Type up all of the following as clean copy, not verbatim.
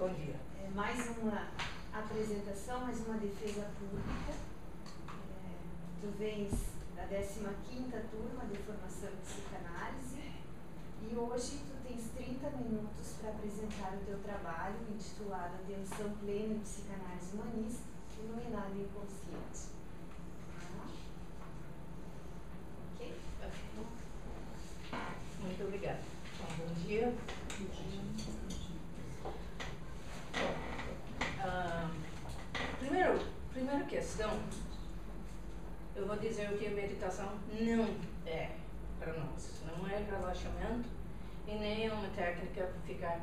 Bom dia. Mais uma apresentação, mais uma defesa pública. Tu vens da 15ª turma de formação em psicanálise e hoje tu tens 30 minutos para apresentar o teu trabalho intitulado Atenção Plena em Psicanálise Humanista, Iluminado Inconsciente. Ok? Muito obrigada. Bom dia. Primeira questão, eu vou dizer o que a meditação não é para nós. Não é relaxamento e nem é uma técnica para ficar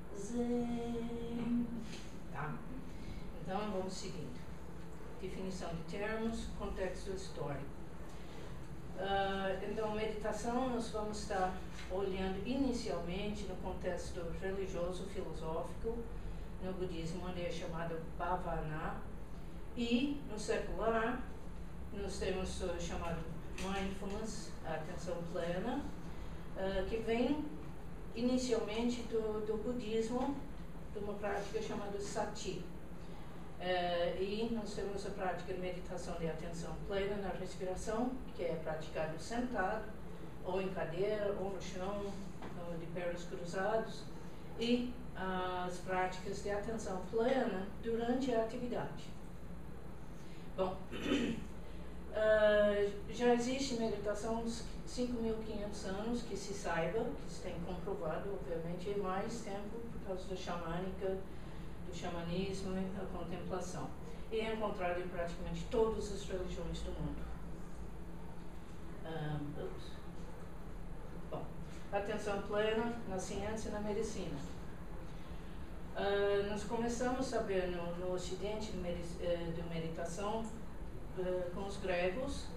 zen. Tá? Então vamos seguindo. Definição de termos, contexto histórico. Então, meditação nós vamos estar olhando inicialmente no contexto religioso, filosófico, no budismo, onde é chamado Bhavana, e no secular nós temos chamado Mindfulness, a atenção plena, que vem inicialmente do budismo, de uma prática chamada Sati. E nós temos a prática de meditação de atenção plena na respiração, que é praticado sentado, ou em cadeira, ou no chão, ou de pernas cruzadas, e as práticas de atenção plena durante a atividade. Bom, já existe meditação há uns 5.500 anos, que se saiba, que se tem comprovado, obviamente, e mais tempo por causa da xamânica, do xamanismo e da contemplação. E é encontrado em praticamente todas as religiões do mundo. Bom, atenção plena na ciência e na medicina. Nós começamos a saber no Ocidente de meditação com os gregos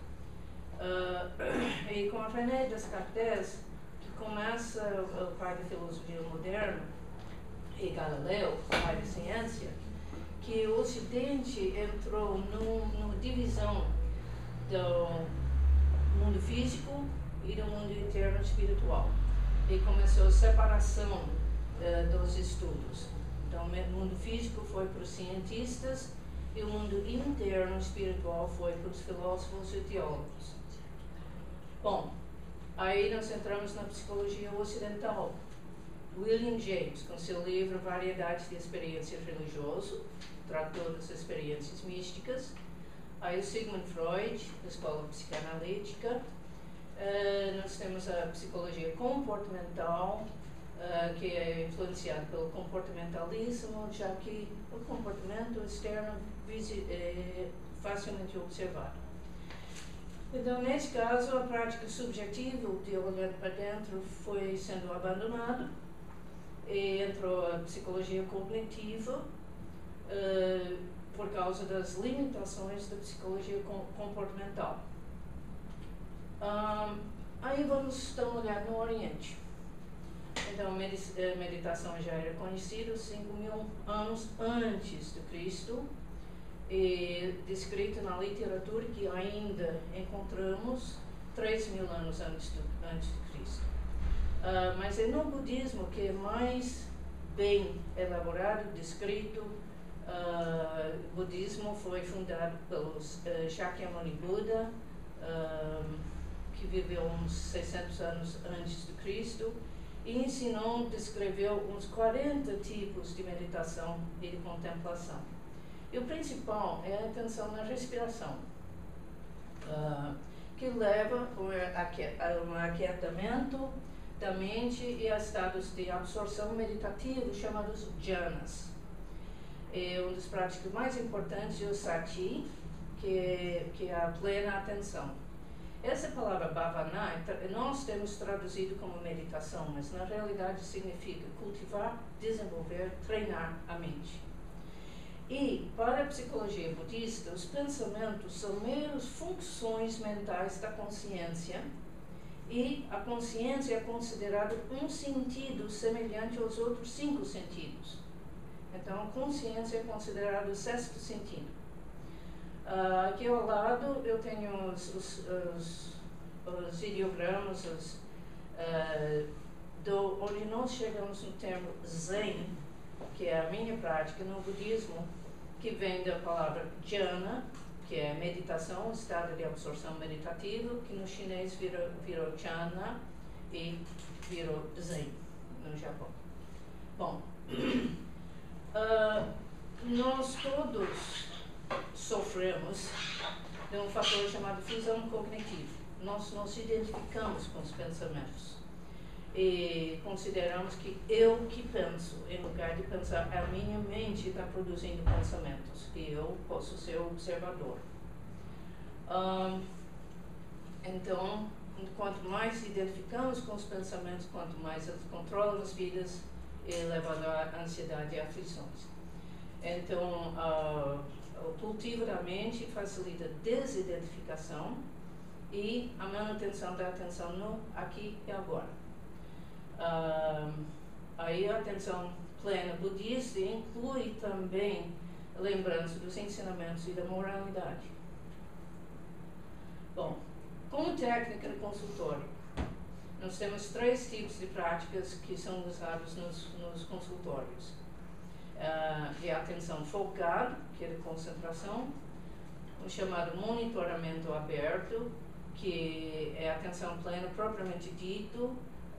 e com a René Descartes, que começa o pai da filosofia moderna, e Galileu, o pai da ciência, que o Ocidente entrou numa divisão do mundo físico e do mundo interno espiritual, e começou a separação dos estudos. Então, o mundo físico foi para os cientistas e o mundo interno espiritual foi para os filósofos e teólogos. Bom, aí nós entramos na psicologia ocidental. William James, com seu livro Variedades de Experiências Religiosas, tratou das experiências místicas. Aí o Sigmund Freud, da escola psicanalítica. Nós temos a psicologia comportamental, que é influenciado pelo comportamentalismo, já que o comportamento externo é facilmente observado. Então, nesse caso, a prática subjetiva de olhar para dentro foi sendo abandonada e entrou a psicologia cognitiva por causa das limitações da psicologia comportamental. Aí vamos dar uma olhada no Oriente. Então, a meditação já era conhecida 5.000 anos antes de Cristo e descrita na literatura que ainda encontramos 3.000 anos antes de Cristo. Mas é no budismo que é mais bem elaborado, descrito. O budismo foi fundado pelos Shakyamuni Buda, que viveu uns 600 anos antes de Cristo, e ensinou, descreveu uns 40 tipos de meditação e de contemplação. E o principal é a atenção na respiração, que leva a um aquietamento da mente e a estados de absorção meditativa chamados jhanas. E uma das práticas mais importantes é o sati, que é a plena atenção. Essa palavra bhavana, nós temos traduzido como meditação, mas na realidade significa cultivar, desenvolver, treinar a mente. E, para a psicologia budista, os pensamentos são meros funções mentais da consciência, e a consciência é considerada um sentido semelhante aos outros 5 sentidos. Então, a consciência é considerada o 6º sentido. Aqui ao lado eu tenho os ideogramas onde nós chegamos no termo Zen, que é a minha prática no budismo, que vem da palavra jhana, que é meditação, estado de absorção meditativa, que no chinês virou jhana e virou zen no Japão. Bom, nós todos sofremos de um fator chamado fusão cognitiva. Nós nos identificamos com os pensamentos e consideramos que eu que penso, em lugar de pensar a minha mente está produzindo pensamentos e eu posso ser observador. Então, quanto mais identificamos com os pensamentos, quanto mais eles controlam as vidas e levam a ansiedade e aflições. Então, o cultivo da mente facilita a desidentificação e a manutenção da atenção no aqui e agora. Aí a atenção plena budista inclui também a lembrança dos ensinamentos e da moralidade. Bom, como técnica de consultório, nós temos 3 tipos de práticas que são usados nos consultórios. De atenção focada, que é de concentração, o chamado monitoramento aberto, que é atenção plena propriamente dito,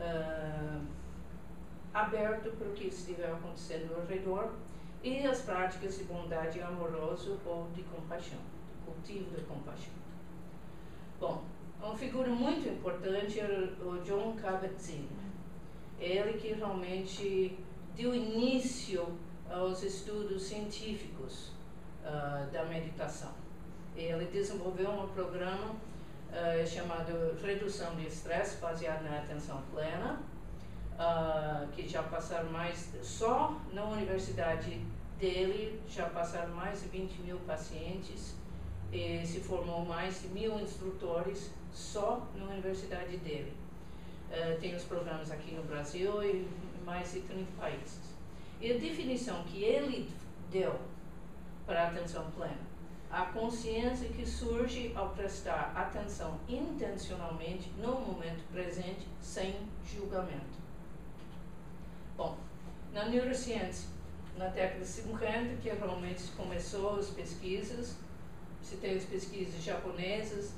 aberto para o que estiver acontecendo ao redor, e as práticas de bondade amorosa ou de compaixão, cultivo da compaixão. Bom, uma figura muito importante é o Jon Kabat-Zinn. Ele que realmente deu início aos estudos científicos da meditação. Ele desenvolveu um programa chamado Redução de Estresse, baseado na atenção plena, que já passaram só na universidade dele, já passaram mais de 20 mil pacientes e se formou mais de 1000 instrutores só na universidade dele. Tem os programas aqui no Brasil e em mais de 30 países. E a definição que ele deu para a atenção plena: a consciência que surge ao prestar atenção intencionalmente no momento presente, sem julgamento. Bom, na neurociência, na década de 50, que realmente começou as pesquisas, se tem as pesquisas japonesas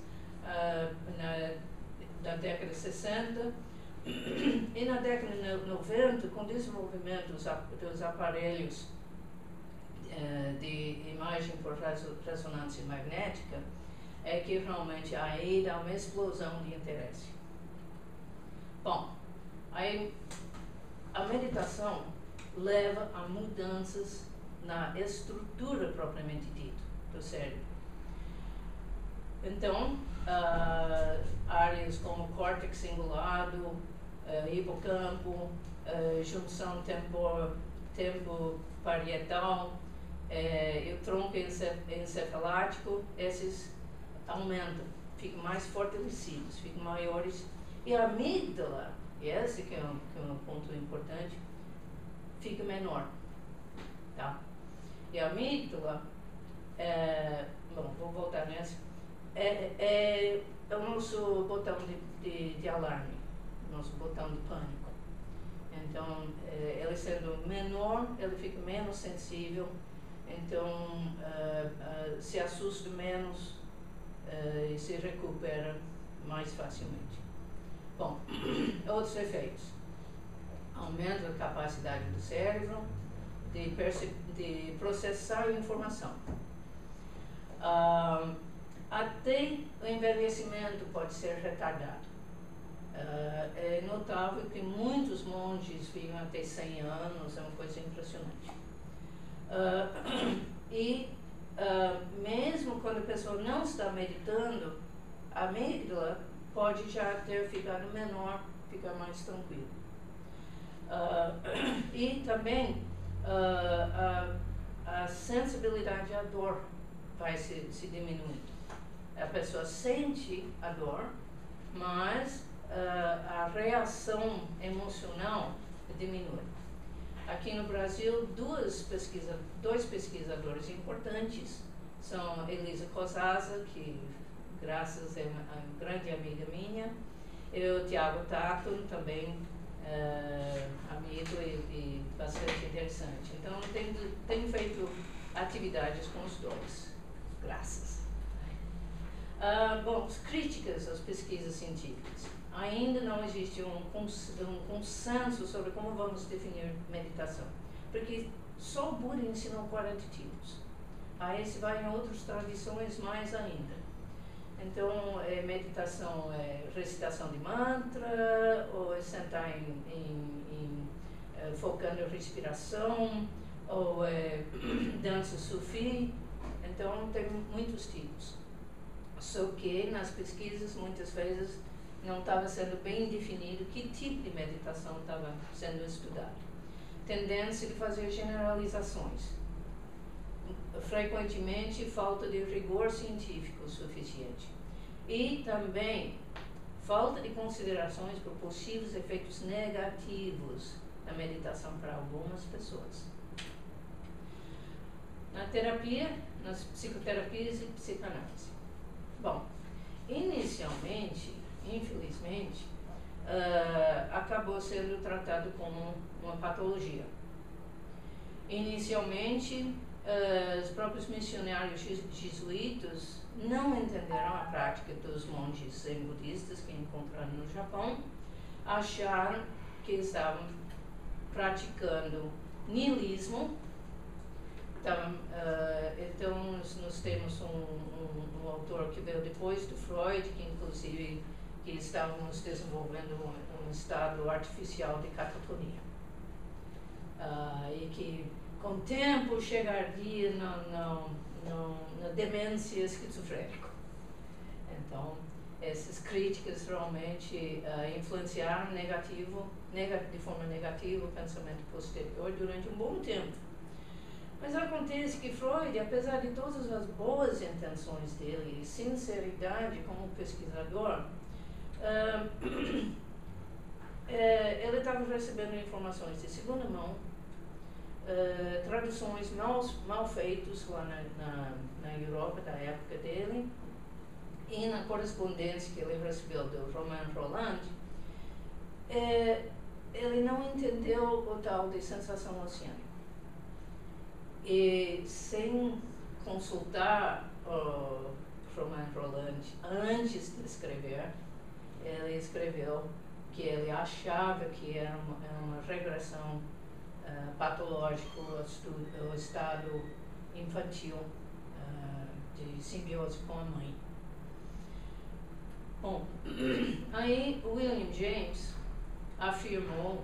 na década de 60, e na década de 90, com o desenvolvimento dos aparelhos de imagem por ressonância magnética, é que realmente aí dá uma explosão de interesse. Bom, aí a meditação leva a mudanças na estrutura propriamente dita do cérebro. Então, áreas como córtex cingulado, hipocampo, junção tempo-parietal, e o tronco encefalático, esses aumentam, ficam mais fortalecidos, ficam maiores. E a amígdala, esse que é um ponto importante, fica menor. Tá? E a amígdala, bom, vou voltar nessa, é o nosso botão de alarme, nosso botão de pânico. Então, ele sendo menor, ele fica menos sensível, então se assusta menos e se recupera mais facilmente. Bom, outros efeitos: aumento da capacidade do cérebro de processar a informação. Até o envelhecimento pode ser retardado. É notável que muitos monges vivem até 100 anos, é uma coisa impressionante. Mesmo quando a pessoa não está meditando, a amígdala pode já ter ficado menor, ficar mais tranquilo. E também a sensibilidade à dor vai se diminuindo. A pessoa sente a dor, mas a reação emocional diminui. Aqui no Brasil, dois pesquisadores importantes são Elisa Cosasa, que graças a uma grande amiga minha, e o Tiago Tato, também amigo e bastante interessante. tenho feito atividades com os dois. Graças. Bom, críticas às pesquisas científicas. Ainda não existe um consenso sobre como vamos definir meditação, porque só o Buda ensinou 40 tipos. Aí se vai em outras tradições mais ainda. Então, meditação é recitação de mantra, ou é sentar focando em respiração, ou dança sufi. Então, tem muitos tipos. Só que nas pesquisas, muitas vezes, não estava sendo bem definido que tipo de meditação estava sendo estudado. Tendência de fazer generalizações. Frequentemente, falta de rigor científico suficiente. E também, falta de considerações por possíveis efeitos negativos da meditação para algumas pessoas. Na terapia, nas psicoterapias e psicanálise. Bom, inicialmente, infelizmente, acabou sendo tratado como uma patologia. Inicialmente, os próprios missionários jesuítas não entenderam a prática dos monges zen budistas que encontraram no Japão, acharam que estavam praticando niilismo. Então, nós temos um autor que veio depois do Freud, que inclusive que estávamos desenvolvendo um estado artificial de catatonia. E que com o tempo chegaria na demência esquizofrênica. Então, essas críticas realmente influenciaram de forma negativa o pensamento posterior durante um bom tempo. Mas acontece que Freud, apesar de todas as boas intenções dele e sinceridade como pesquisador, ele estava recebendo informações de segunda mão, traduções mal feitas lá na Europa da época dele, e na correspondência que ele recebeu do Romain Rolland, ele não entendeu o tal de sensação oceânica. E sem consultar o Romain Rolland antes de escrever, ele escreveu que ele achava que era uma regressão patológica ao estado infantil de simbiose com a mãe. Bom, aí William James afirmou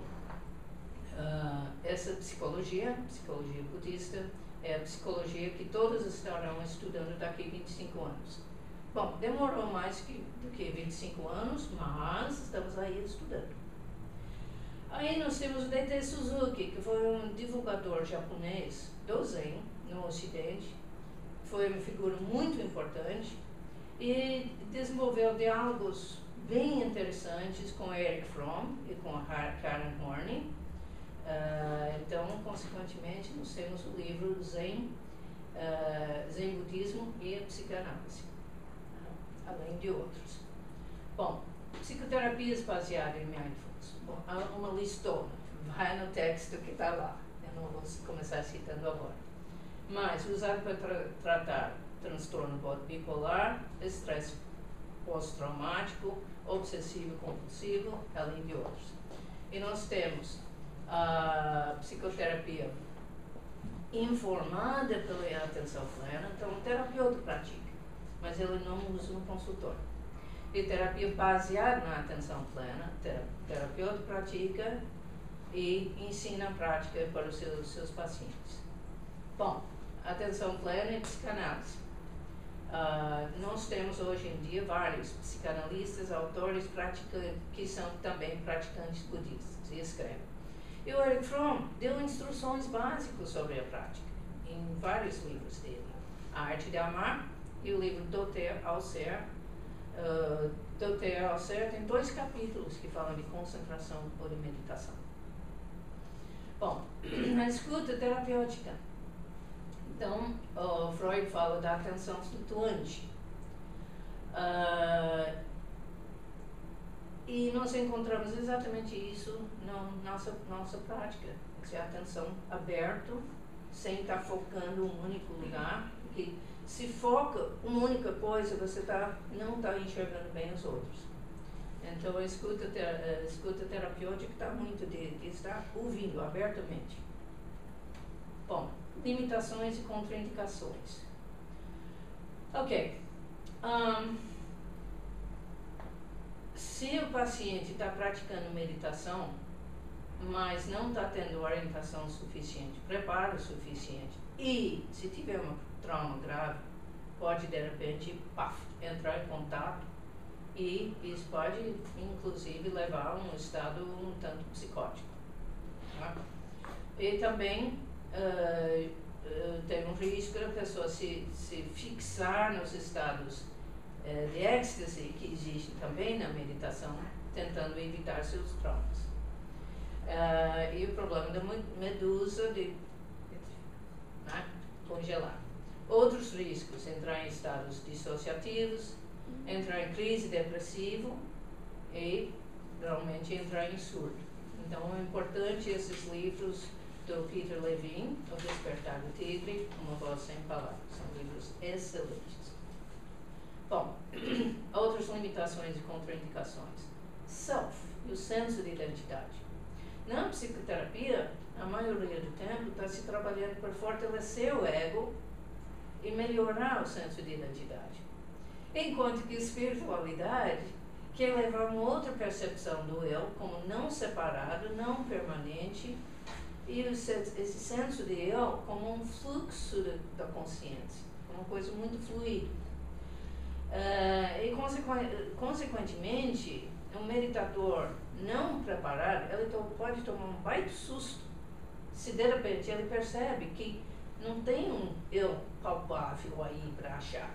essa psicologia budista, é a psicologia que todos estarão estudando daqui a 25 anos. Bom, demorou mais do que 25 anos, mas estamos aí estudando. Aí nós temos o D.T. Suzuki, que foi um divulgador japonês do Zen no Ocidente, foi uma figura muito importante e desenvolveu diálogos bem interessantes com Erich Fromm e com a Karen Horney. Então, consequentemente, nós temos o livro Zen Budismo e a Psicanálise, além de outros. Bom, psicoterapias baseadas em mindfulness. Bom, há uma listona, vai no texto que está lá, eu não vou começar citando agora. Mas usado para tratar transtorno bipolar, estresse pós-traumático, obsessivo-compulsivo, além de outros. E nós temos a psicoterapia informada pela atenção plena, então o terapeuta pratica, mas ele não usa no consultório. E terapia baseada na atenção plena, terapeuta pratica e ensina a prática para os seus pacientes. Bom, atenção plena e psicanálise. Nós temos hoje em dia vários psicanalistas, autores que são também praticantes budistas e escrevem. E o Erich Fromm deu instruções básicas sobre a prática em vários livros dele. A Arte de Amar e o livro Do Ter ao Ser. Do Ter ao Ser tem 2 capítulos que falam de concentração ou de meditação. Bom, a escuta terapêutica. Então, o Freud fala da atenção flutuante. E nós encontramos exatamente isso na nossa prática. A atenção aberta sem estar focando um único lugar, porque se foca uma única coisa, você não está enxergando bem os outros. Então a escuta terapêutica está muito de estar ouvindo abertamente. Bom, limitações e contraindicações. Ok. Se o paciente está praticando meditação, mas não está tendo orientação suficiente, preparo suficiente, e se tiver um trauma grave, pode de repente entrar em contato, e isso pode inclusive levar a um estado um tanto psicótico. Tá? E também tem um risco da pessoa se fixar nos estados de êxtase que existem também na meditação, tentando evitar seus traumas. E o problema da medusa de congelar. Outros riscos: entrar em estados dissociativos, entrar em crise depressiva e, realmente, entrar em surto. Então, é importante esses livros do Peter Levine, O Despertar do Tigre, Uma Voz Sem Palavras. São livros excelentes. Bom, outras limitações e contraindicações. Self, o senso de identidade. Na psicoterapia, a maioria do tempo está se trabalhando para fortalecer o ego e melhorar o senso de identidade. Enquanto que a espiritualidade quer levar uma outra percepção do eu como não separado, não permanente, e esse senso de eu como um fluxo da consciência, uma coisa muito fluida. E consequentemente, um meditador não preparado, ele pode tomar um baita susto se de repente ele percebe que não tem um eu palpável aí para achar.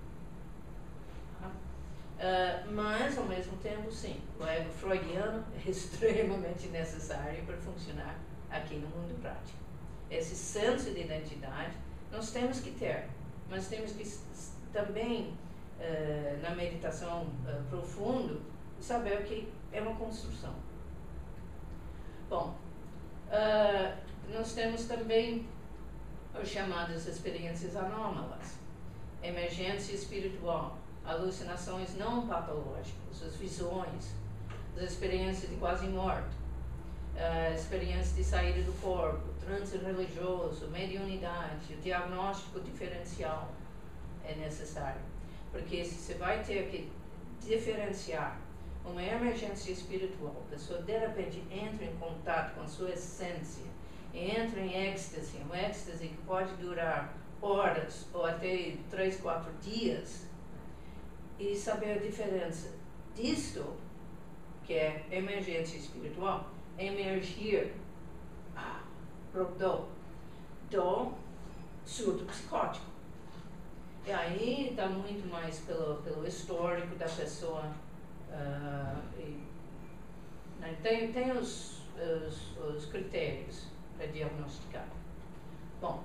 Mas, ao mesmo tempo, sim, o ego freudiano é extremamente necessário para funcionar aqui no mundo prático. Esse senso de identidade nós temos que ter, mas temos que também, na meditação profunda, saber que é uma construção. Bom, nós temos também as chamadas experiências anômalas, emergência espiritual, alucinações não patológicas, as visões, as experiências de quase morte, experiências de saída do corpo, transe religioso, mediunidade, o diagnóstico diferencial é necessário, porque você vai ter que diferenciar uma emergência espiritual, a pessoa de repente entra em contato com a sua essência, entra em êxtase, um êxtase que pode durar horas ou até 3, 4 dias, e saber a diferença disto, que é emergência espiritual, emergir do surto psicótico. E aí está muito mais pelo histórico da pessoa. Tem os critérios para diagnosticar. Bom,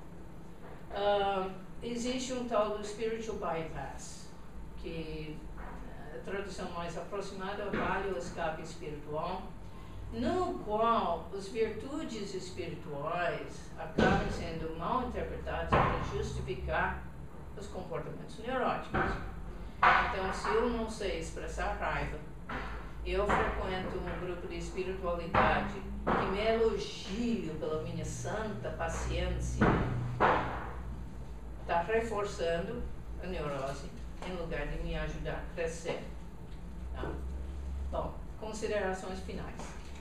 existe um tal do spiritual bypass, que a tradução mais aproximada é o vale ou escape espiritual, no qual as virtudes espirituais acabam sendo mal interpretadas para justificar os comportamentos neuróticos. Então, se eu não sei expressar raiva, eu frequento um grupo de espiritualidade que me elogio pela minha santa paciência, está reforçando a neurose em lugar de me ajudar a crescer. Tá? Bom, considerações finais.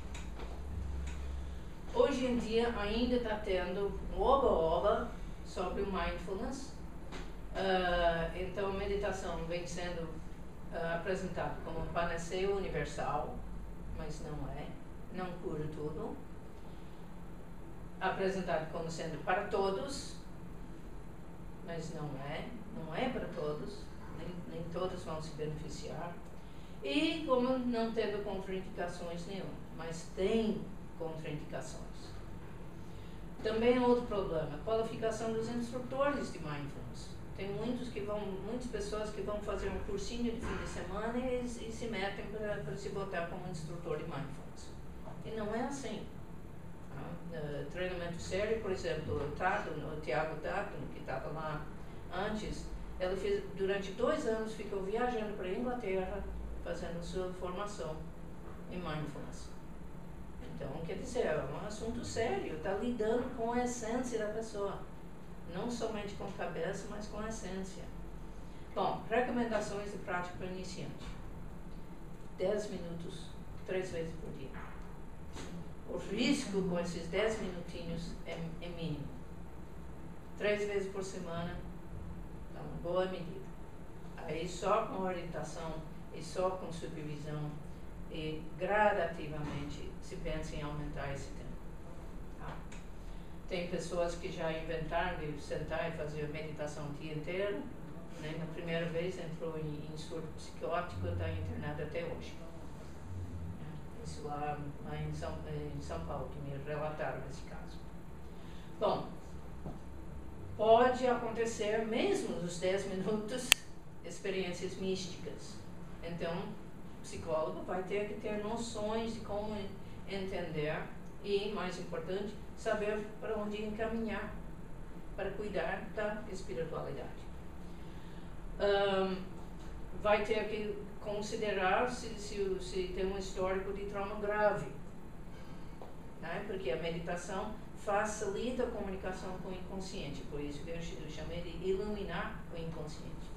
Hoje em dia ainda está tendo um oba-oba sobre o mindfulness. Então a meditação vem sendo apresentada como um panaceia universal, mas não é, não cura tudo. Apresentado como sendo para todos, mas não é para todos, nem todos vão se beneficiar. E como não teve contraindicações nenhuma, mas tem contraindicações. Também outro problema, a qualificação dos instrutores de mindfulness. Tem muitas pessoas que vão fazer um cursinho de fim de semana e se metem para se botar como instrutor de mindfulness. E não é assim. Tá? treinamento sério. Por exemplo, o Tiago Tato, que estava lá antes, ela fez, durante 2 anos, ficou viajando para a Inglaterra, fazendo sua formação em mindfulness. Então, quer dizer, é um assunto sério, está lidando com a essência da pessoa, não somente com a cabeça, mas com a essência. Bom, recomendações de prática para iniciante. 10 minutos, 3 vezes por dia. O risco com esses 10 minutinhos é mínimo. 3 vezes por semana é uma boa medida. Aí só com orientação e só com supervisão e gradativamente se pensa em aumentar esse tempo. Tá? Tem pessoas que já inventaram de sentar e fazer meditação o dia inteiro. Né? Na primeira vez entrou em surto psicótico, está internado até hoje. Isso lá em São Paulo, que me relataram esse caso. Bom, pode acontecer mesmo nos 10 minutos experiências místicas. Então, o psicólogo vai ter que ter noções de como entender e, mais importante, saber para onde encaminhar para cuidar da espiritualidade. Vai ter que considerar se tem um histórico de trauma grave, né? Porque a meditação facilita a comunicação com o inconsciente, por isso que eu chamei de iluminar o inconsciente.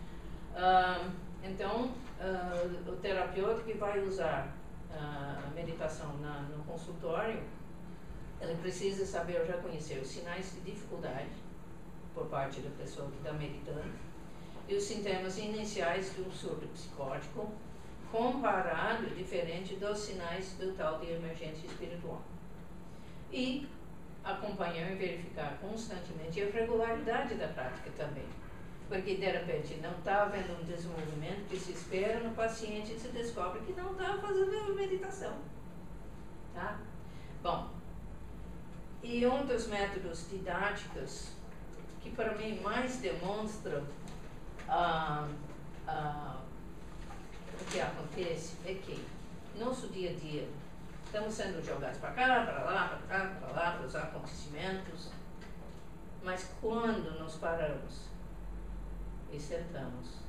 Então, o terapeuta que vai usar a meditação no consultório, ele precisa saber reconhecer os sinais de dificuldade por parte da pessoa que está meditando e os sintomas iniciais de um surto psicótico, comparado, diferente dos sinais do tal de emergência espiritual. E acompanhar e verificar constantemente a regularidade da prática também. Porque, de repente, não está havendo um desenvolvimento que se espera no paciente e se descobre que não está fazendo meditação. Tá? Bom, e um dos métodos didáticos que, para mim, mais demonstra o que acontece é que, no nosso dia a dia, estamos sendo jogados para cá, para lá, para cá, para lá, para os acontecimentos, mas quando nos paramos e sentamos,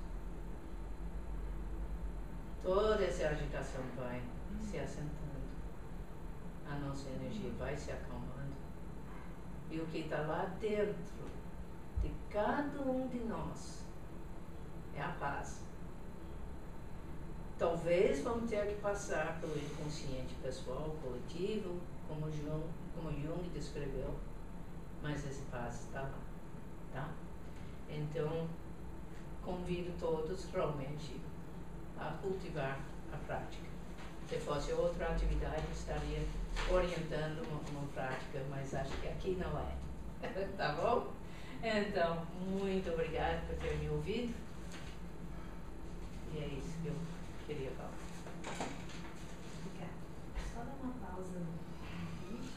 toda essa agitação vai se assentando, a nossa energia vai se acalmando, e o que está lá dentro de cada um de nós é a paz. Talvez vamos ter que passar pelo inconsciente pessoal, coletivo, como Jung descreveu, mas esse paz está lá, tá? Então, convido todos realmente a cultivar a prática. Se fosse outra atividade, estaria orientando uma prática, mas acho que aqui não é. Tá bom? Então, muito obrigada por ter me ouvido. E é isso que eu queria falar. Obrigada. Só dar uma pausa no vídeo.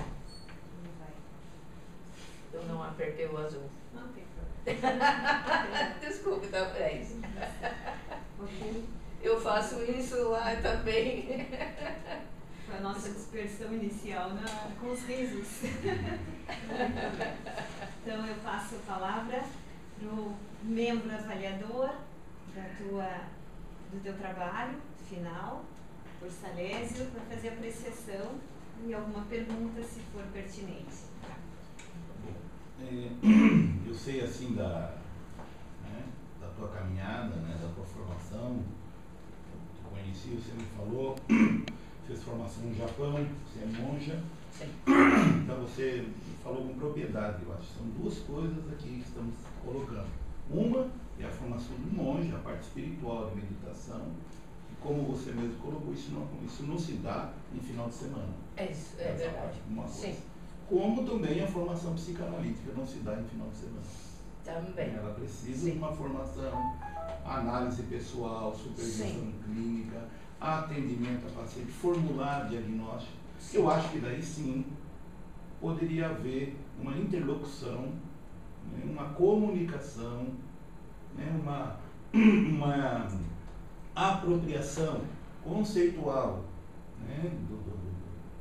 Eu não apertei o azul. Não tem problema. Desculpe, tá, é isso. Ok. Eu faço isso lá também. Foi a nossa dispersão inicial com os risos. Então eu passo a palavra para o membro avaliador do teu trabalho final, por Salésio, para fazer a apreciação e alguma pergunta, se for pertinente. Eu sei assim da tua caminhada, né, da tua formação. Eu te conheci, você me falou, fez formação no Japão, você é monja. Sim. Então você falou com propriedade, eu acho que são duas coisas aqui que estamos colocando. Uma é a formação do monge, a parte espiritual de meditação, e como você mesmo colocou, isso não se dá em final de semana. É isso, é verdade. Uma coisa. Sim. Como também a formação psicanalítica não se dá em final de semana. Também. Ela precisa Sim. de uma formação, análise pessoal, supervisão Sim. clínica, atendimento a paciente, formular diagnóstico. Sim. Eu acho que daí sim poderia haver uma interlocução, né, uma comunicação, né, uma apropriação conceitual, né,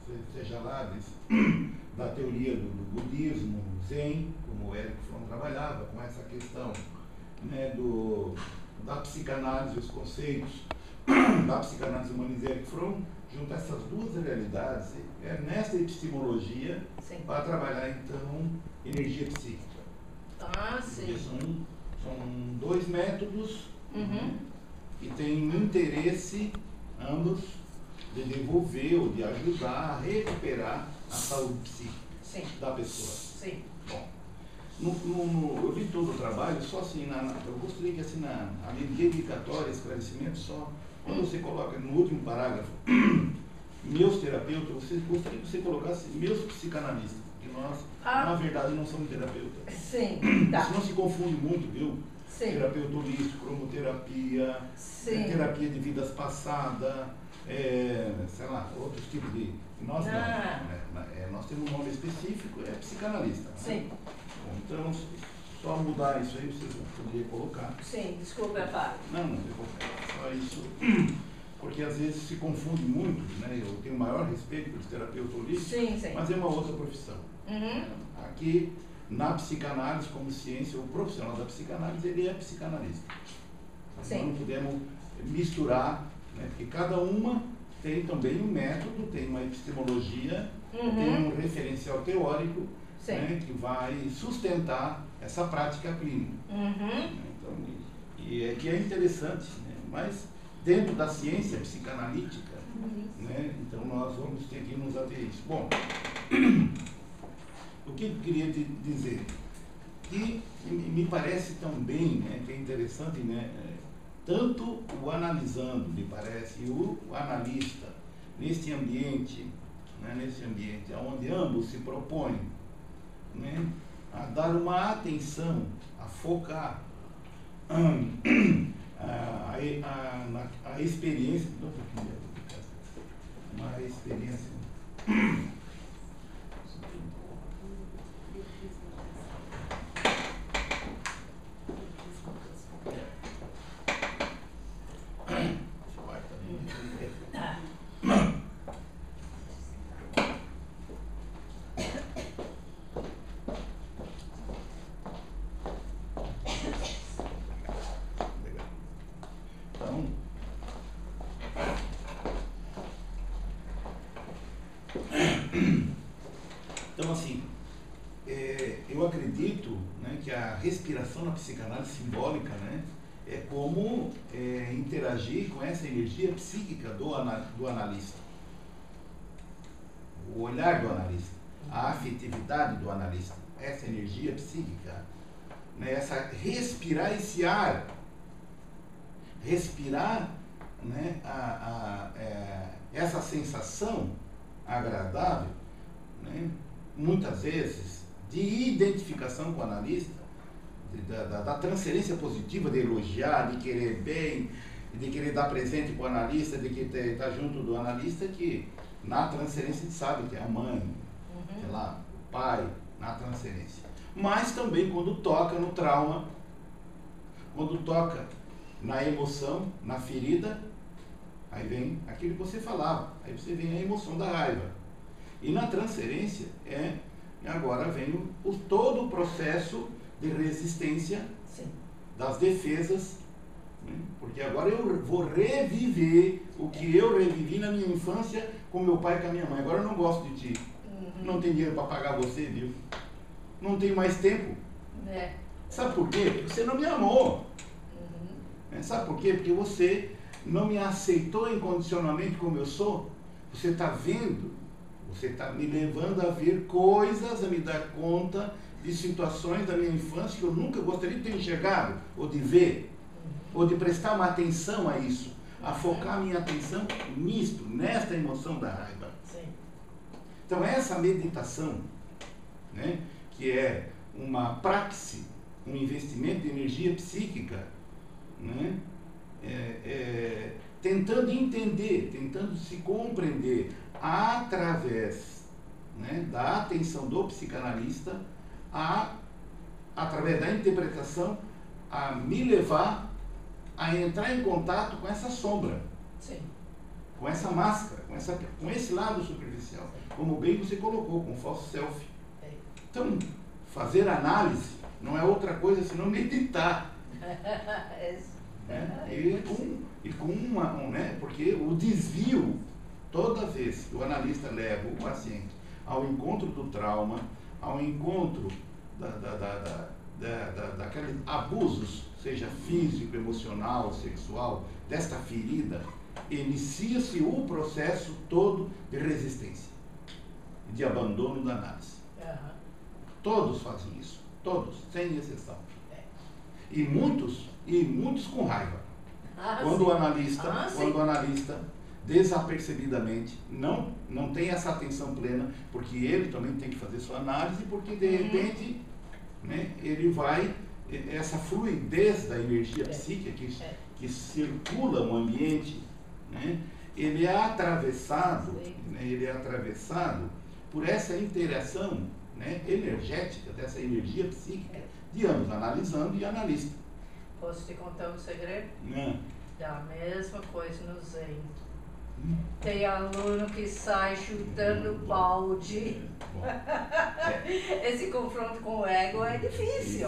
seja lá da teoria do budismo, Zen, como o Erich Fromm trabalhava, com essa questão, né, da psicanálise, os conceitos da psicanálise humanista Erich Fromm, junta essas duas realidades, é nessa epistemologia para trabalhar, então, energia psíquica. Porque são dois métodos que têm um interesse, ambos, de devolver ou de ajudar a recuperar a saúde psíquica da pessoa. Bom, eu vi todo o trabalho, só assim, eu gostaria que assim, na dedicatória, esclarecimento, só quando você coloca no último parágrafo, meus terapeutas, eu gostaria que você colocasse meus psicanalistas, porque nós, na verdade, não somos terapeutas. Isso não se confunde muito, viu? Terapeuta holístico, cromoterapia, terapia de vidas passadas, sei lá, outros tipos de... Nós não. Nós temos um nome específico, é psicanalista. Né? Bom, então, só mudar isso aí, vocês poderiam colocar. Desculpa, Fábio. Não, só isso. Porque às vezes se confunde muito, né? Eu tenho o maior respeito pelos terapeutas holísticos, mas é uma outra profissão. Aqui, na psicanálise, como ciência, o profissional da psicanálise, ele é psicanalista. Nós não podemos misturar, né? Porque cada uma tem também um método, tem uma epistemologia, tem um referencial teórico, né, que vai sustentar essa prática clínica. Então, e que é interessante, né? Mas dentro da ciência psicanalítica, né, então nós vamos ter que nos ater a isso. Bom, o que eu queria te dizer? Que me parece também, né, que é interessante, né, tanto o analisando, me parece, e o analista, nesse ambiente, né, onde ambos se propõem, né, a dar uma atenção, a focar a experiência, uma experiência. Então, assim, eu acredito, né, que a respiração na psicanálise simbólica, né, é como interagir com essa energia psíquica do analista. O olhar do analista, a afetividade do analista, essa energia psíquica, né, respirar esse ar, né, essa sensação agradável, né, muitas vezes, de identificação com o analista, da transferência positiva, de elogiar, de querer bem, de querer dar presente para o analista, de querer estar junto do analista, que na transferência a gente sabe que é a mãe, sei lá, o pai, na transferência. Mas também quando toca no trauma, quando toca na emoção, na ferida, aí vem aquilo que você falava, aí você vem a emoção da raiva. E na transferência, agora vem todo o processo de resistência das defesas, né? Porque agora eu vou reviver o que eu revivi na minha infância com meu pai e com a minha mãe. Agora eu não gosto de ti. Não tem dinheiro para pagar você, viu? Não tenho mais tempo. Sabe por quê? Porque você não me amou. Sabe por quê? Porque você não me aceitou incondicionalmente como eu sou. Você está vendo, você está me levando a ver coisas, a me dar conta de situações da minha infância que eu nunca gostaria de ter enxergado, ou de ver, ou de prestar uma atenção a isso, a focar a minha atenção nisto, nesta emoção da raiva. Então essa meditação, né, que é uma praxe, um investimento de energia psíquica, né, tentando entender, tentando se compreender através, né, da atenção do psicanalista, através da interpretação, a me levar a entrar em contato com essa sombra. com essa máscara, com esse lado superficial, como bem você colocou, com o falso self. Então, fazer análise não é outra coisa senão meditar. Né? Porque o desvio, toda vez que o analista leva o paciente ao encontro do trauma, ao encontro daqueles abusos, seja físico, emocional, sexual, desta ferida, inicia-se o processo todo de resistência, de abandono da análise. Todos fazem isso, todos, sem exceção. E muitos com raiva. Quando o analista desapercebidamente não tem essa atenção plena, porque ele também tem que fazer sua análise, porque de repente, né, ele vai, essa fluidez da energia psíquica que circula no ambiente, né, ele é atravessado por essa interação, né, energética, dessa energia psíquica de ambos, analisando e analista. Posso te contar um segredo? Da mesma coisa no Zen. Tem aluno que sai chutando balde. Esse confronto com o ego é difícil.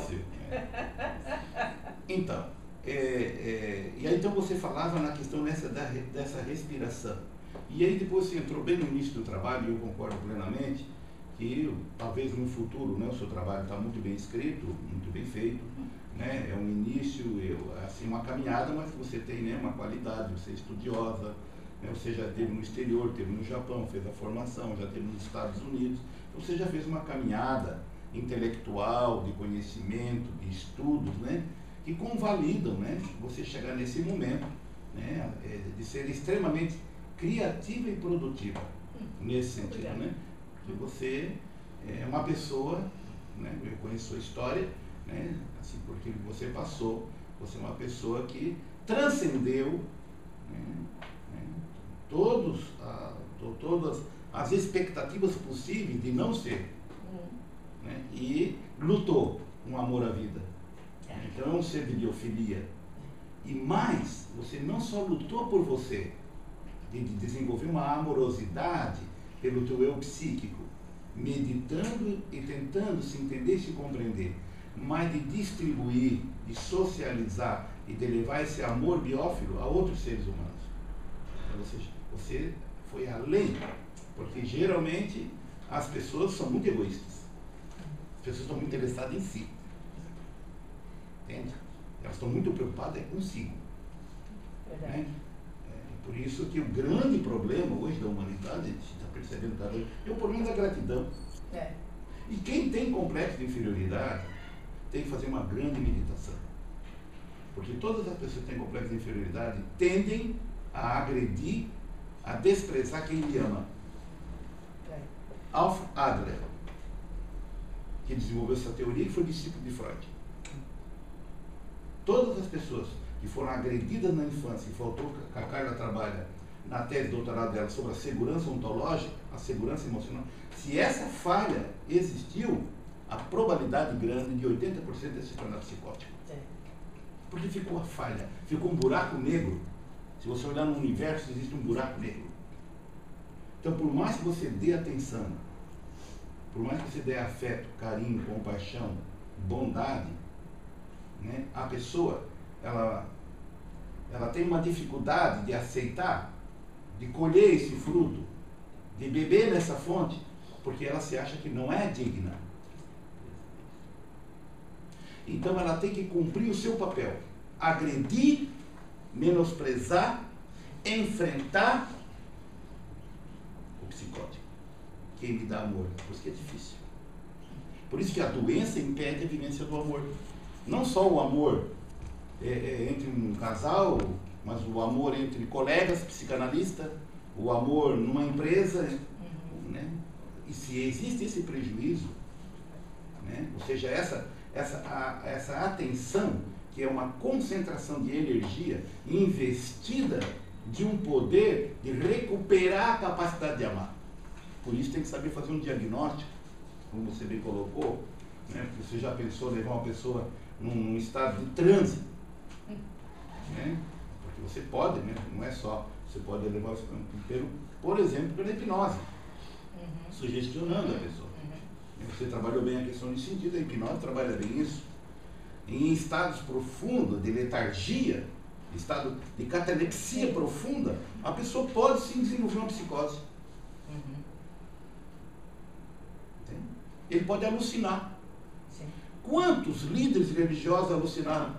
Então, e aí então você falava na questão dessa respiração. E aí depois você entrou bem no início do trabalho, e eu concordo plenamente, que talvez no futuro, né, o seu trabalho está muito bem escrito, muito bem feito, né, é um início, assim, uma caminhada, mas que você tem, né, uma qualidade, você é estudiosa, né, você já esteve no exterior, esteve no Japão, fez a formação, já esteve nos Estados Unidos, então você já fez uma caminhada intelectual, de conhecimento, de estudos, né, que convalidam, né, você chegar nesse momento, né, de ser extremamente criativa e produtiva, nesse sentido, né, que você é uma pessoa, né, eu conheço sua história, né, assim, porque você passou, você é uma pessoa que transcendeu, né, todas as expectativas possíveis de não ser, né, e lutou um amor à vida. Então é um ser de biofilia. E mais, você não só lutou por você, de desenvolver uma amorosidade pelo teu eu psíquico, meditando e tentando se entender e se compreender, mas de distribuir, de socializar e de levar esse amor biófilo a outros seres humanos. Então, você foi além, porque geralmente as pessoas são muito egoístas. As pessoas estão muito interessadas em si. Entende? Elas estão muito preocupadas consigo. Né? Por isso que o grande problema hoje da humanidade, a gente está percebendo cada vez, é o problema da gratidão. E quem tem complexo de inferioridade tem que fazer uma grande meditação. Porque todas as pessoas que têm complexo de inferioridade tendem a agredir, a desprezar quem lhe ama. Alf Adler, que desenvolveu essa teoria e foi discípulo de Freud. Todas as pessoas que foram agredidas na infância, e faltou, a Carla trabalha na tese de doutorado dela sobre a segurança ontológica, a segurança emocional, se essa falha existiu, a probabilidade grande de 80% de se tornar psicótico. Porque ficou a falha, ficou um buraco negro. Se você olhar no universo, existe um buraco negro. Então, por mais que você dê atenção, por mais que você dê afeto, carinho, compaixão, bondade, né, a pessoa, ela tem uma dificuldade de aceitar, de colher esse fruto, de beber nessa fonte, porque ela se acha que não é digna. Então ela tem que cumprir o seu papel, agredir, menosprezar, enfrentar o psicótico. Quem me dá amor? Por isso que é difícil. Por isso que a doença impede a vivência do amor. Não só o amor entre um casal, mas o amor entre colegas, psicanalistas, o amor numa empresa, né? E se existe esse prejuízo, né? Ou seja, essa atenção, que é uma concentração de energia investida de um poder de recuperar a capacidade de amar. Por isso tem que saber fazer um diagnóstico, como você bem colocou, né? Você já pensou em levar uma pessoa num estado de transe, né? Porque você pode, né? Não é só Você pode levar o pelo, por exemplo, pela hipnose, sugestionando a pessoa. Você trabalhou bem a questão de sentido, a hipnose trabalha bem isso. Em estados profundos de letargia, estado de catalepsia profunda, a pessoa pode sim desenvolver uma psicose. Ele pode alucinar. Sim. Quantos líderes religiosos alucinaram?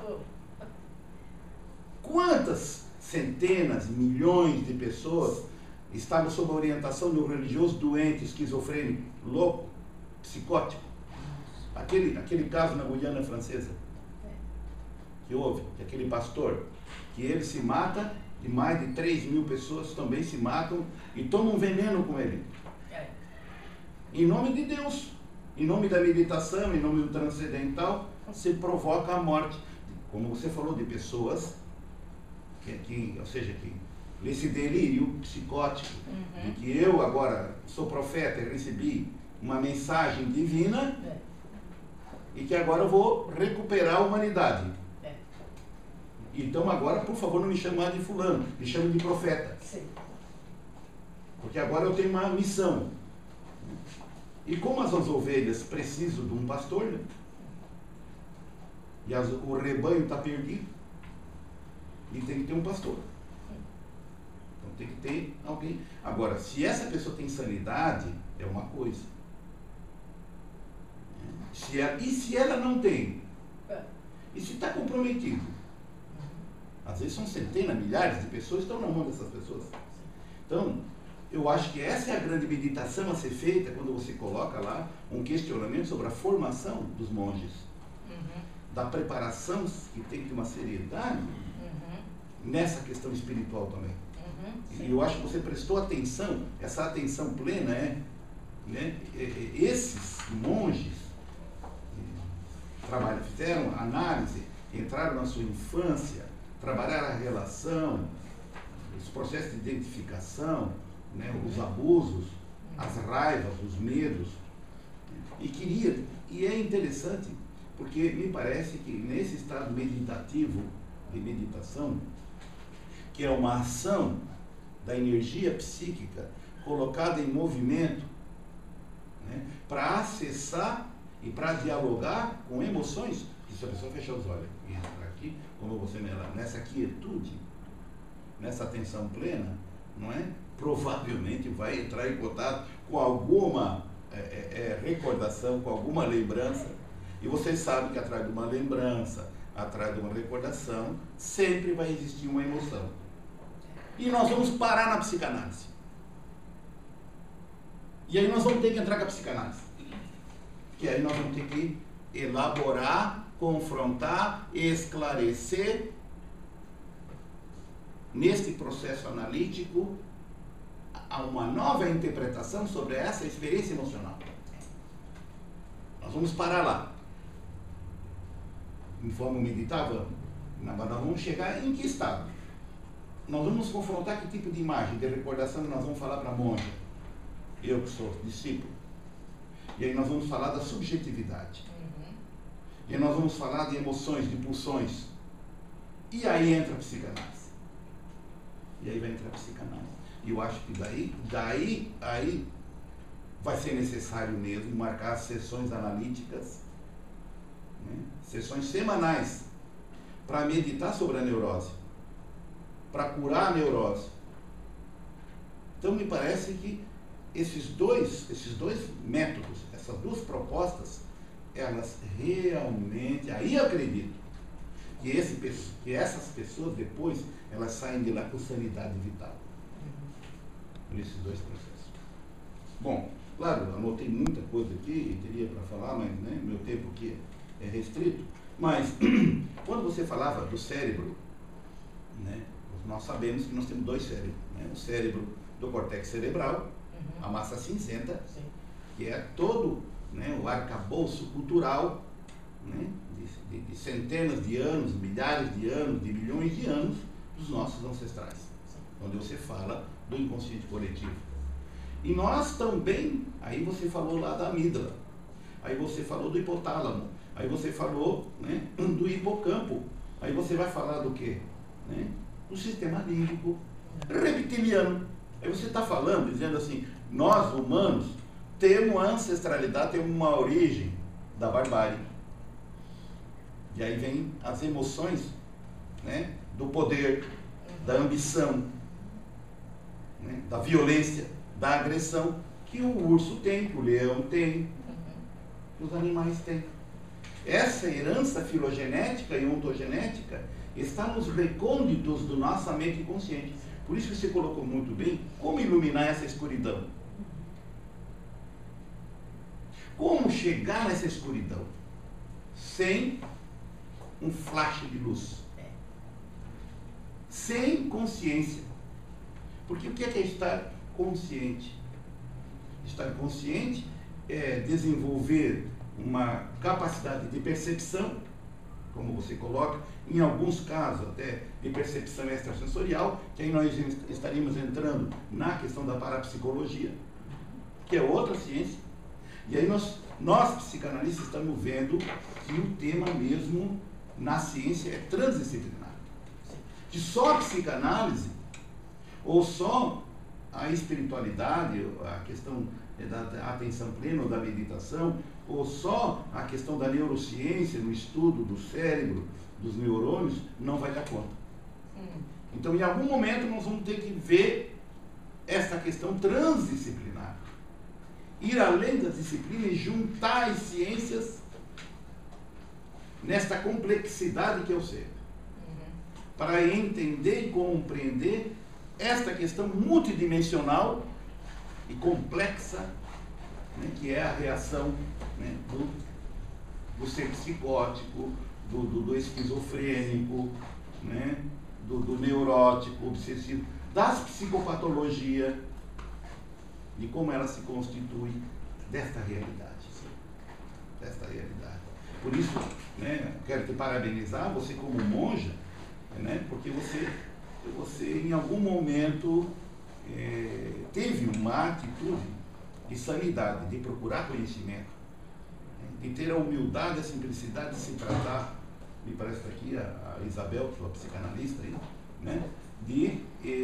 Quantas centenas, milhões de pessoas estavam sob a orientação de um religioso doente, esquizofrênico, louco, psicótico? Aquele caso na Guiana Francesa, que houve, aquele pastor, que ele se mata, e mais de 3.000 pessoas também se matam e tomam veneno com ele. Em nome de Deus, em nome da meditação, em nome do transcendental, se provoca a morte. Como você falou, de pessoas ou seja, que nesse delírio psicótico, de que eu agora sou profeta e recebi uma mensagem divina e que agora eu vou recuperar a humanidade. Então agora, por favor, não me chame mais de fulano, me chame de profeta. Sim. Porque agora eu tenho uma missão. E como as ovelhas precisam de um pastor, né? E o rebanho está perdido, e tem que ter um pastor. Então tem que ter alguém. Agora, se essa pessoa tem sanidade, é uma coisa. E se ela não tem? E se está comprometido? Às vezes são centenas, milhares de pessoas que estão na mão dessas pessoas. Então, eu acho que essa é a grande meditação a ser feita quando você coloca lá um questionamento sobre a formação dos monges. Da preparação, que tem que ter uma seriedade nessa questão espiritual também. E eu acho que você prestou atenção, essa atenção plena esses monges fizeram análise, entraram na sua infância, trabalharam a relação, os processos de identificação, os abusos, as raivas, os medos, e é interessante, porque me parece que nesse estado meditativo, de meditação, que é uma ação da energia psíquica colocada em movimento, para acessar e para dialogar com emoções, que se a pessoa fechar os olhos e entrar aqui, como você nessa quietude, nessa atenção plena, provavelmente vai entrar em contato com alguma recordação, com alguma lembrança. E vocês sabem que atrás de uma lembrança, atrás de uma recordação, sempre vai existir uma emoção. E nós vamos parar na psicanálise. E aí nós vamos ter que entrar com a psicanálise. Que aí nós vamos ter que elaborar, confrontar, esclarecer neste processo analítico a uma nova interpretação sobre essa experiência emocional. Nós vamos parar lá. Em forma meditar, vamos. Nós vamos chegar em que estado? Nós vamos confrontar que tipo de imagem, de recordação que nós vamos falar para a monja. Eu que sou discípulo. E aí nós vamos falar da subjetividade. E aí nós vamos falar de emoções, de pulsões. E aí entra a psicanálise. E aí vai entrar a psicanálise. E eu acho que daí vai ser necessário mesmo marcar sessões analíticas, sessões semanais, para meditar sobre a neurose, para curar a neurose. Então me parece que esses dois métodos, essas duas propostas, elas realmente, aí eu acredito que essas pessoas depois, elas saem de lá com sanidade vital. Nesses dois processos. Bom, claro, anotei muita coisa aqui, teria para falar, mas meu tempo aqui é restrito. Mas, quando você falava do cérebro, nós sabemos que nós temos dois cérebros. O cérebro do córtex cerebral, a massa cinzenta, que é todo o arcabouço cultural de centenas de anos, milhares de anos, de milhões de anos dos nossos ancestrais. Onde você fala do inconsciente coletivo. E nós também, aí você falou lá da amígdala, aí você falou do hipotálamo, aí você falou do hipocampo, aí você vai falar do quê? Do sistema límbico, reptiliano. Aí você está falando, dizendo assim, nós humanos temos uma ancestralidade, temos uma origem da barbárie. E aí vem as emoções, né, do poder, da ambição, né, da violência, da agressão, que o urso tem, que o leão tem, que os animais têm. Essa herança filogenética e ontogenética está nos recônditos da nossa mente consciente. Por isso que você colocou muito bem, como iluminar essa escuridão? Como chegar nessa escuridão? Sem um flash de luz. Sem consciência. Porque o que é estar consciente? Estar consciente é desenvolver uma capacidade de percepção, como você coloca, em alguns casos até de percepção extrasensorial, que aí nós estaríamos entrando na questão da parapsicologia, que é outra ciência. E aí nós psicanalistas estamos vendo que o tema mesmo na ciência é transdisciplinar. Que só a psicanálise, ou só a espiritualidade, a questão da atenção plena ou da meditação, ou só a questão da neurociência, no estudo do cérebro, dos neurônios, não vai dar conta. Então, em algum momento, nós vamos ter que ver essa questão transdisciplinar. Ir além da disciplina e juntar as ciências nesta complexidade que é o ser. Para entender e compreender esta questão multidimensional e complexa, né, que é a reação, né, do ser psicótico, do esquizofrênico, né, do neurótico, obsessivo, das psicopatologias, de como ela se constitui desta realidade. Desta realidade. Por isso, né, quero te parabenizar, você como monja, né, porque você em algum momento teve uma atitude de sanidade, de procurar conhecimento, de ter a humildade, a simplicidade de se tratar, me parece que aqui a Isabel, sua psicanalista, aí, né, de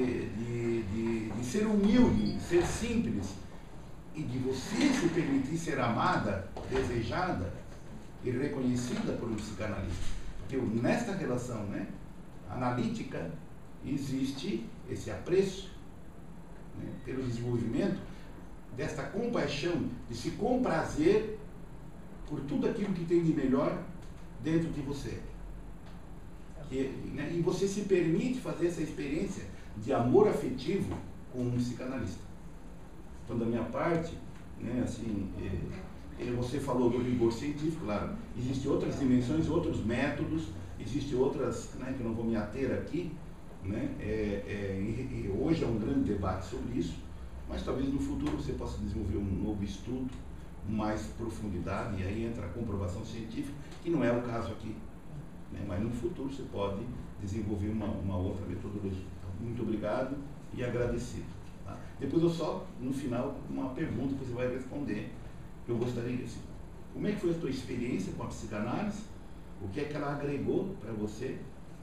ser humilde, de ser simples, e de você se permitir ser amada, desejada e reconhecida por um psicanalista. Porque nesta relação, né, analítica existe esse apreço, né, pelo desenvolvimento desta compaixão, de se comprazer por tudo aquilo que tem de melhor dentro de você. E você se permite fazer essa experiência de amor afetivo com um psicanalista. Então, da minha parte, né, assim, você falou do rigor científico, claro, existem outras dimensões, outros métodos, existem outras, né, que eu não vou me ater aqui, né, hoje é um grande debate sobre isso, mas talvez no futuro você possa desenvolver um novo estudo, mais profundidade, e aí entra a comprovação científica, que não é o caso aqui, né, mas no futuro você pode desenvolver uma outra metodologia. Então, muito obrigado e agradecido. Tá? Depois eu só, no final, uma pergunta que você vai responder, que eu gostaria de, assim, como é que foi a tua experiência com a psicanálise? O que é que ela agregou para você,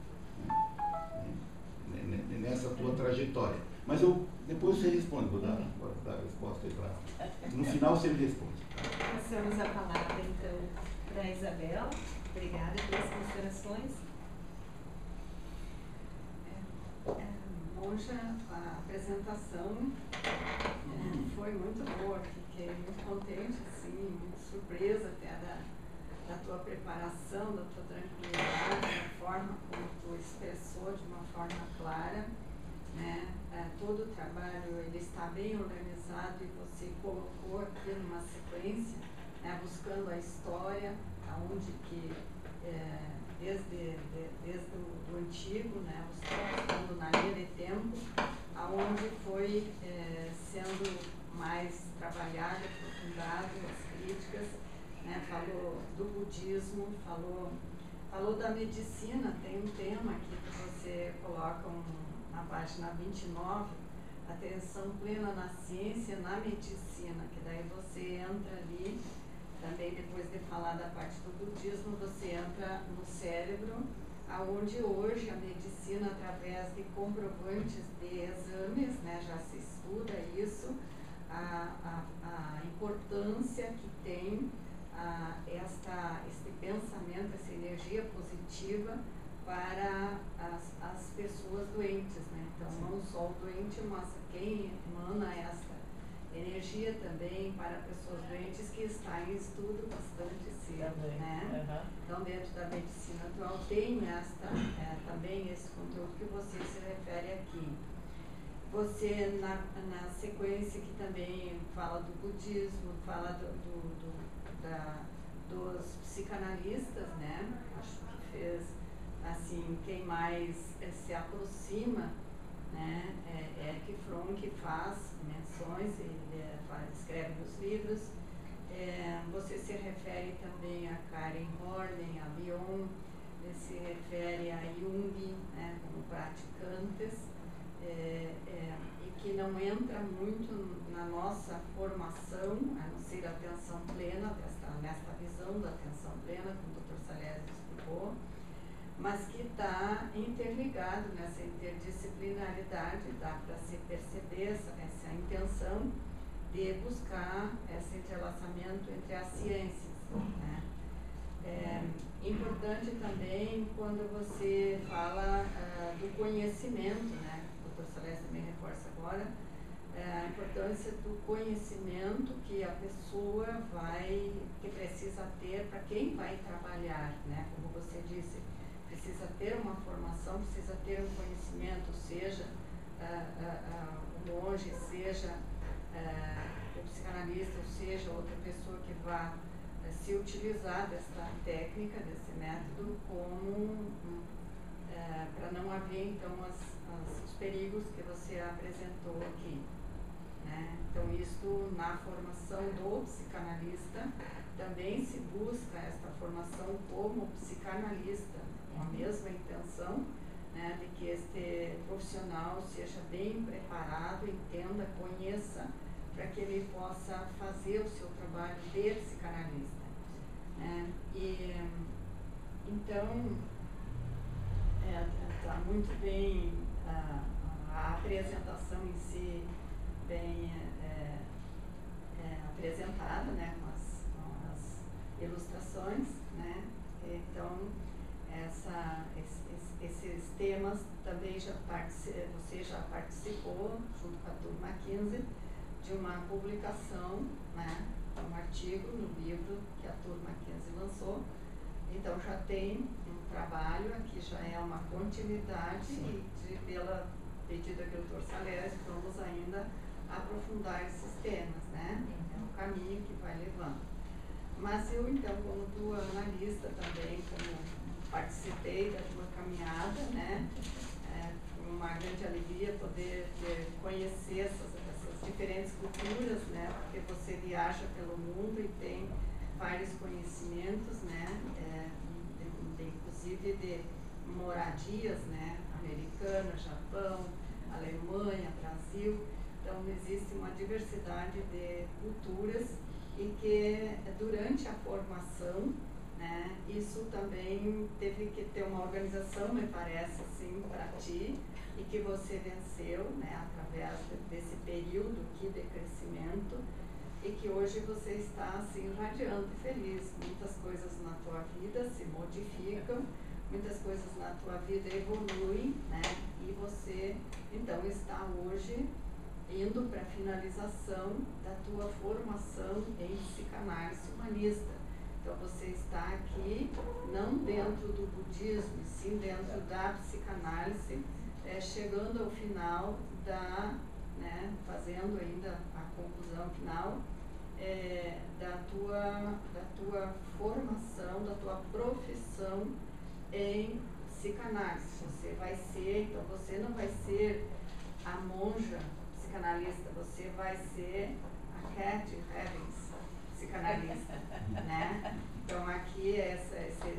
né, nessa tua trajetória? Mas depois você responde, vou dar a resposta aí para... No final você me responde. Passamos a palavra, então, para a Isabel. Obrigada pelas considerações. Monja, a apresentação foi muito boa, fiquei muito contente, assim, muito surpresa até da tua preparação, da tua tranquilidade, da forma como tu expressou de uma forma clara, né? Todo o trabalho ele está bem organizado e você colocou aqui numa sequência, né, buscando a história, aonde que desde o antigo, né, você está buscando na linha de tempo, aonde foi sendo mais trabalhado, aprofundado as críticas, né, falou do budismo, falou da medicina. Tem um tema aqui que você coloca na página 29, atenção plena na ciência, na medicina, que daí você entra ali, também depois de falar da parte do budismo, você entra no cérebro, aonde hoje a medicina, através de comprovantes de exames, né, já se estuda isso, a importância que tem este pensamento, essa energia positiva para as pessoas doentes, né? Então, não só o doente, mas quem emana esta energia também para pessoas doentes, que está em estudo bastante cedo, né? Então, dentro da medicina atual tem também esse conteúdo que você se refere aqui. Você, na sequência que também fala do budismo, fala dos psicanalistas, né? Acho que fez, assim, quem mais se aproxima, né? Erich Fromm, que faz menções, ele escreve nos livros. Você se refere também a Karen Horney, a Bion, se refere a Jung, né, como praticantes, e que não entra muito na nossa formação, a não ser a atenção plena, nesta visão da atenção plena, como o Dr. Salésio explicou, mas que está interligado nessa interdisciplinaridade, dá para se perceber essa intenção de buscar esse entrelaçamento entre as ciências, né? Importante também quando você fala do conhecimento, né? O Dr. Salésio também reforça agora, a importância do conhecimento que a pessoa que precisa ter para quem vai trabalhar, né? Como você disse, precisa ter uma formação, precisa ter um conhecimento, seja o monge, seja o psicanalista, ou seja, outra pessoa que vá se utilizar dessa técnica, desse método, para não haver, então, os perigos que você apresentou aqui, né? Então, isto na formação do psicanalista, também se busca esta formação como psicanalista, com a mesma intenção, né, de que este profissional seja bem preparado, entenda, conheça, para que ele possa fazer o seu trabalho de psicanalista, né? Então, está muito bem a apresentação em si, bem apresentada, né, com as ilustrações, né? Então, esses temas também você já participou, junto com a turma 15, de uma publicação, né, um artigo no livro que a turma 15 lançou. Então, já tem um trabalho, aqui já é uma continuidade, e pela pedida do Dr. Salésio, vamos ainda aprofundar esses temas, né? É o caminho que vai levando. Mas eu, então, como tua analista também, como participei da tua caminhada, né? Foi uma grande alegria poder conhecer essas diferentes culturas, né? Porque você viaja pelo mundo e tem vários conhecimentos, né? Inclusive de moradias, né? Americana, Japão, Alemanha, Brasil. Então, existe uma diversidade de culturas e que durante a formação, né, isso também teve que ter uma organização, me parece, assim, para ti, e que você venceu, né, através desse período aqui de crescimento, e que hoje você está, assim, radiante e feliz. Muitas coisas na tua vida se modificam, muitas coisas na tua vida evoluem, né, e você, então, está hoje indo para a finalização da tua formação em psicanálise humanista. Então, você está aqui, não dentro do budismo, sim dentro da psicanálise, chegando ao final né, fazendo ainda a conclusão final da tua formação, da tua profissão em psicanálise. Você vai ser, então você não vai ser a monja psicanalista, você vai ser a Cat Evans psicanalista, né? Então aqui essa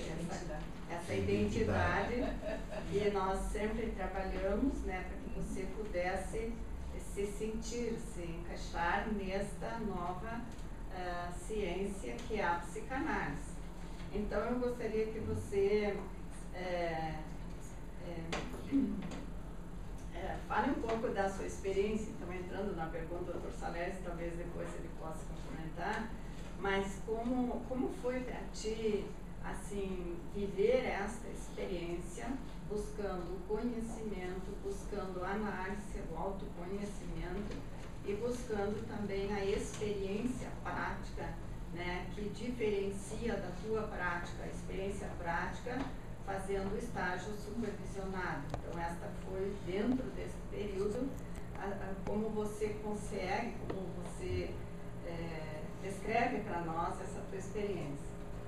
identidade que nós sempre trabalhamos, né, para que você pudesse se sentir, se encaixar nesta nova ciência que é a psicanálise. Então eu gostaria que você Fale um pouco da sua experiência, então entrando na pergunta do Dr. Salesi, talvez depois ele possa complementar, mas como foi para ti, assim, viver essa experiência, buscando conhecimento, buscando análise, o autoconhecimento e buscando também a experiência prática, né, que diferencia da tua prática, a experiência prática, fazendo estágio supervisionado. Então, esta foi, dentro desse período, como você consegue, como você descreve para nós essa tua experiência.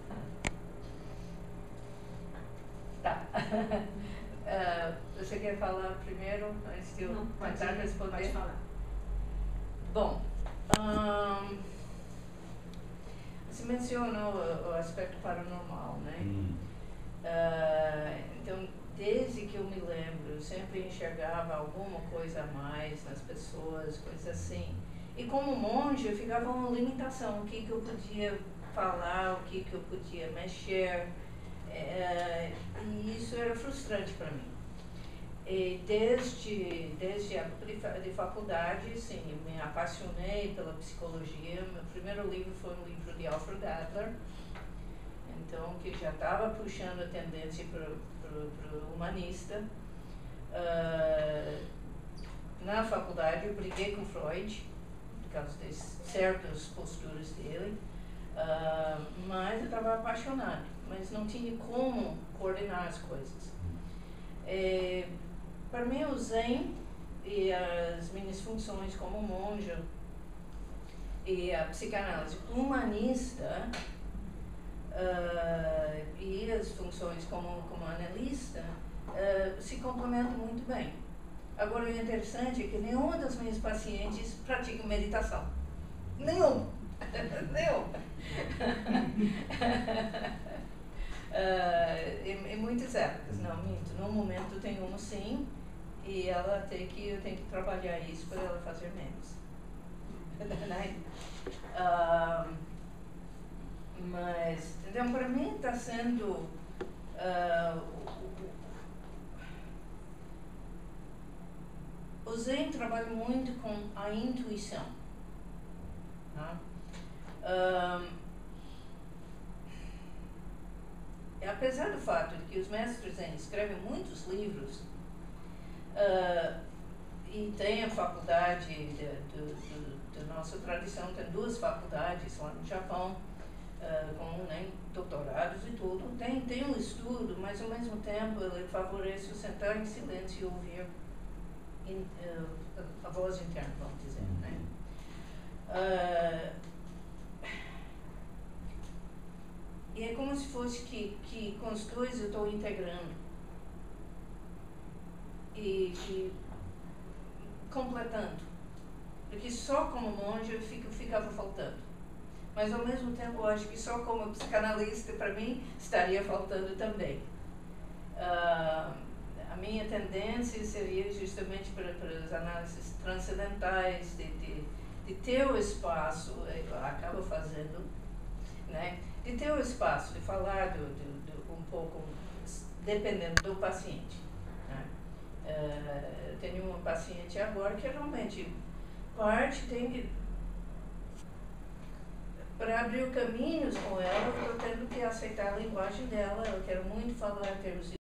Tá. Você quer falar primeiro, antes de eu tentar responder? Pode falar. Bom, você mencionou o aspecto paranormal, né? Então, desde que eu me lembro, eu sempre enxergava alguma coisa a mais nas pessoas, coisas assim. E como monge, eu ficava uma limitação, o que eu podia falar, o que eu podia mexer. E isso era frustrante para mim. E desde a época de faculdade, sim, eu me apaixonei pela psicologia. Meu primeiro livro foi um livro de Alfred Adler, então, que já estava puxando a tendência para o humanista. Na faculdade eu briguei com Freud, por causa de certas posturas dele, mas eu estava apaixonado, mas não tinha como coordenar as coisas. Para mim, o Zen e as minhas funções como monja e a psicanálise humanista e as funções como analista se complementam muito bem. Agora, o interessante é que nenhuma das minhas pacientes pratica meditação. Nenhum. E muitas épocas, não, minto. No momento tem uma sim, e eu tenho que trabalhar isso para ela fazer menos. Mas, então, para mim está sendo o Zen trabalha muito com a intuição. Tá? Apesar do fato de que os mestres Zen escrevem muitos livros e tem a faculdade da nossa tradição, tem 2 faculdades lá no Japão, com doutorados e tudo, tem um estudo, mas ao mesmo tempo ele favorece o sentar em silêncio e ouvir a voz interna, vamos dizer, né? E é como se fosse que com os 2 eu estou integrando e completando, porque só como monge eu ficava faltando. Mas, ao mesmo tempo, eu acho que só como psicanalista, para mim, estaria faltando também. A minha tendência seria justamente para as análises transcendentais, de ter o espaço, acaba fazendo, né? De ter o espaço, de falar um pouco, dependendo do paciente. Né? Eu tenho uma paciente agora que realmente tem que... Para abrir caminhos com ela, eu estou tendo que aceitar a linguagem dela. Eu quero muito falar em termos de